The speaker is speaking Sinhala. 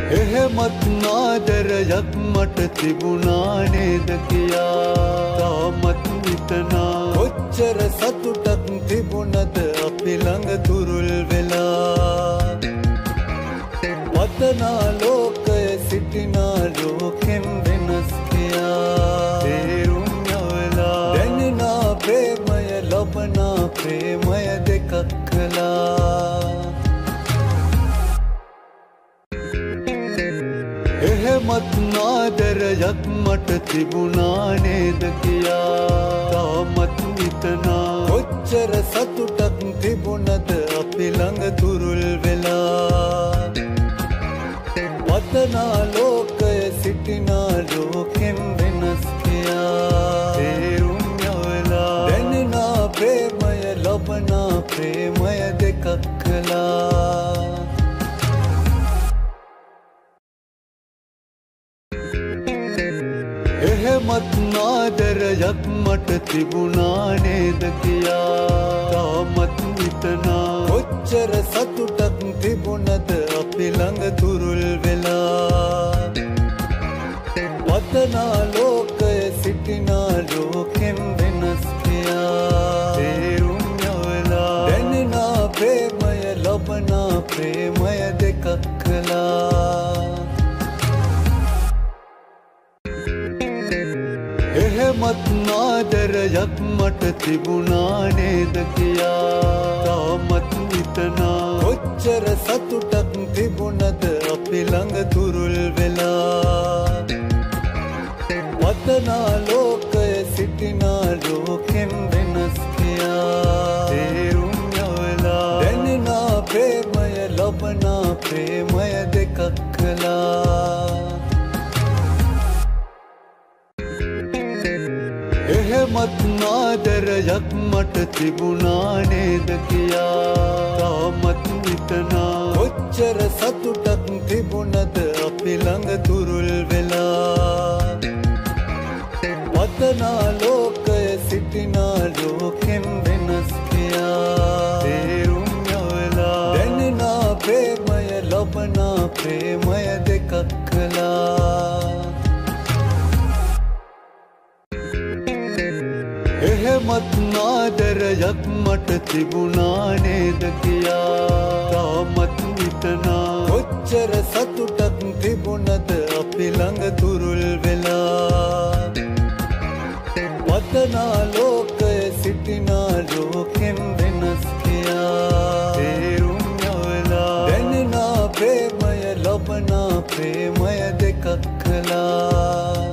එහෙමත් නාදරයක් මට තිබුණා නේද කියා තාමත් හිතනා කොච්චර සතුටක් තිබුණද අපි ළඟ තුරුල් වෙලා වදනා ලෝකය සිටිනා ලෝකෙන් වෙනස් කියා තේරුම් යවලා දැනෙනා ප්‍රේමය ලබනා ප්‍රේමය දෙකක් කළා එහෙමත් නාදරයක් මට තිබුණා නේද කියා තාමත් හිතනා කොච්චර සතුටක් තිබුණද අපි ළඟ තුරුල් වෙලා වදනා ලෝකය සිටිනා ලෝකෙන් වෙනස් කියා තේරුම් යවලා දැනෙනා ප්‍රේමය ලබනා ප්‍රේමය දෙකක් කළා එහෙමත් නාදරයක් මට තිබුණා නේද කියා තාමත් හිතනා කොච්චර සතුටක් තිබුණද අපි ළඟ තුරුල් වෙලා වදනා ලෝකය සිටිනා ලෝකෙන් වෙනස් කියා තේරුම් යවලා දැනෙනා ප්‍රේමය ලබනා ප්‍රේමය දෙකක් කළා එහෙමත් නාදරයක් මට තිබුණා නේද කියා තාමත් හිතනා කොච්චර සතුටක් තිබුණද අපි ළඟ තුරුල් වෙලා වදනා ලෝකය සිටිනා ලෝකෙන් වෙනස් කියා තේරුම් යවලා දැනෙනා ප්‍රේමය ලබනා ප්‍රේමය දෙකක් කළා එහෙමත් නාදරයක් මට තිබුණා නේද කියා තාමත් හිතනා කොච්චර සතුටක් තිබුණද අපි ළඟ තුරුල් වෙලා වදනා ලෝකය සිටිනා ලෝකෙන් වෙනස් කියා තේරුම් යවලා දැනෙනා ප්‍රේමය ලබනා ප්‍රේමය දෙකක් කළා එහෙමත් නාදරයක් මට තිබුණා නේද කියා තාමත් හිතනා කොච්චර සතුටක් තිබුණද අපි ළඟ තුරුල් වෙලා වදනා ලෝකය සිටිනා ලෝකෙන් වෙනස් කියා තේරුම් යවලා දැනෙනා ප්‍රේමය ලබනා ප්‍රේමය දෙකක් කළා